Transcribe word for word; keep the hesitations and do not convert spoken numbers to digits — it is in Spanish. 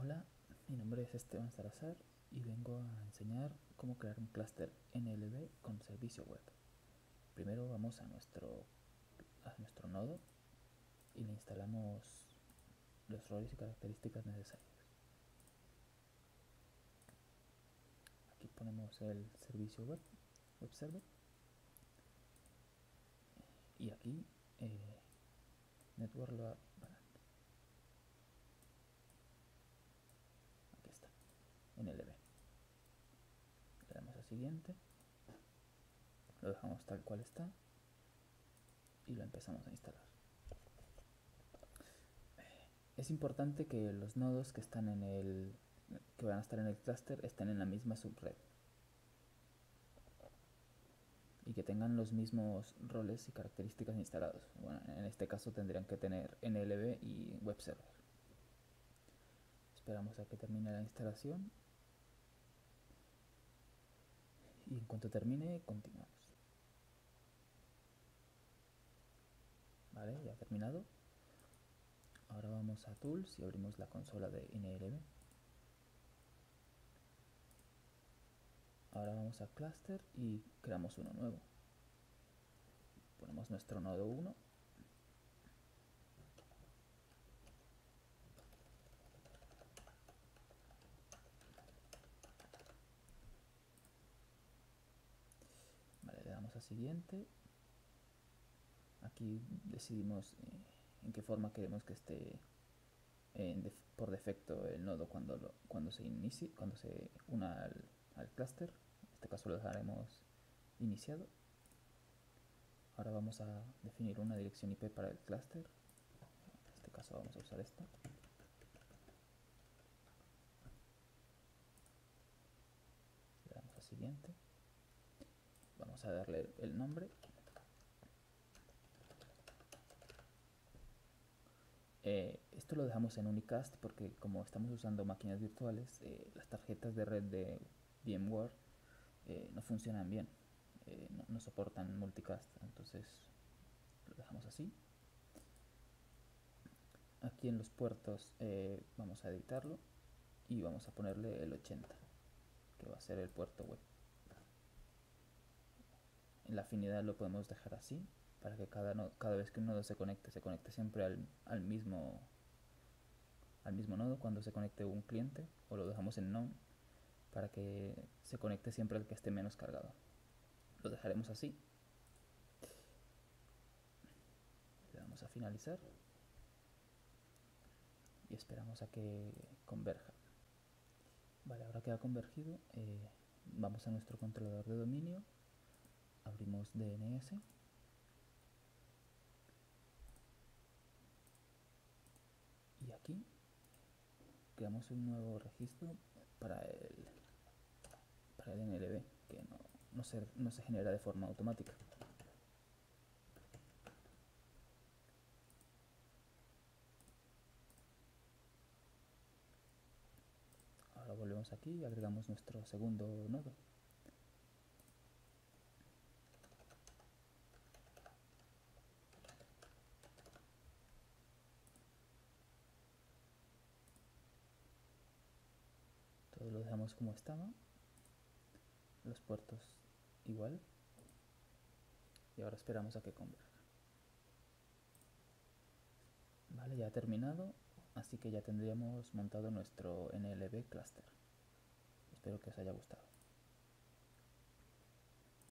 Hola, mi nombre es Esteban Salazar y vengo a enseñar cómo crear un clúster N L B con servicio web. Primero vamos a nuestro, a nuestro nodo y le instalamos los roles y características necesarias. Aquí ponemos el servicio web, web server, y aquí eh, network load balance. Aquí está, N L B. Le damos a siguiente, lo dejamos tal cual está y lo empezamos a instalar. Es importante que los nodos que están en el que van a estar en el clúster estén en la misma subred y que tengan los mismos roles y características instalados. Bueno, en este caso tendrían que tener N L B y web server. Esperamos a que termine la instalación y en cuanto termine continuamos. Vale, ya ha terminado. Ahora vamos a Tools y abrimos la consola de N L B. Ahora vamos a Cluster y creamos uno nuevo. Ponemos nuestro nodo uno. Vale, le damos a siguiente. Aquí decidimos eh, en qué forma queremos que esté en def por defecto el nodo cuando, lo, cuando se inicie, cuando se una al, al clúster. En este caso lo dejaremos iniciado. Ahora vamos a definir una dirección I P para el clúster. En este caso vamos a usar esta. Le damos a siguiente. Vamos a darle el nombre. Eh, esto lo dejamos en unicast porque como estamos usando máquinas virtuales, eh, las tarjetas de red de VMware eh, no funcionan bien, eh, no, no soportan multicast, entonces lo dejamos así. Aquí en los puertos eh, vamos a editarlo y vamos a ponerle el ochenta, que va a ser el puerto web. En la afinidad lo podemos dejar así, para que cada, no, cada vez que un nodo se conecte, se conecte siempre al, al mismo al mismo nodo cuando se conecte un cliente, o lo dejamos en none para que se conecte siempre el que esté menos cargado. Lo dejaremos así. Le damos a finalizar y esperamos a que converja. Vale, ahora que ha convergido, eh, vamos a nuestro controlador de dominio, abrimos D N S y aquí creamos un nuevo registro para el, para el N L B, que no, no, se, no se genera de forma automática. Ahora volvemos aquí y agregamos nuestro segundo nodo. Todo lo dejamos como estaba, los puertos igual, y ahora esperamos a que converja. Vale, ya ha terminado, así que ya tendríamos montado nuestro N L B cluster. Espero que os haya gustado.